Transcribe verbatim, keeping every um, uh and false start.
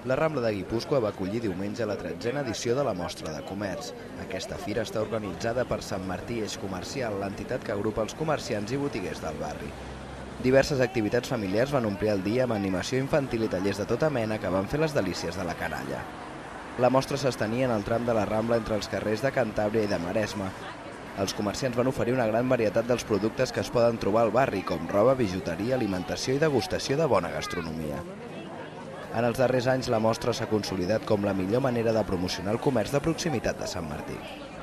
La Rambla de Guipúscoa va acollir diumenge la tretzena edició de la Mostra de Comerç. Aquesta fira està organitzada per Sant Martí Eix Comercial, l'entitat que agrupa els comerciants i botiguers del barri. Diverses activitats familiars van omplir el dia amb animació infantil i tallers de tota mena que van fer les delícies de la canalla. La mostra s'estenia en el tram de la Rambla entre els carrers de Cantàbria i de Maresme. Els comerciants van oferir una gran varietat dels productes que es poden trobar al barri, com roba, bijuteria, alimentació i degustació de bona gastronomia. En els darrers anys, la mostra s'ha consolidat com la millor manera de promocionar el comerç de proximitat de Sant Martí.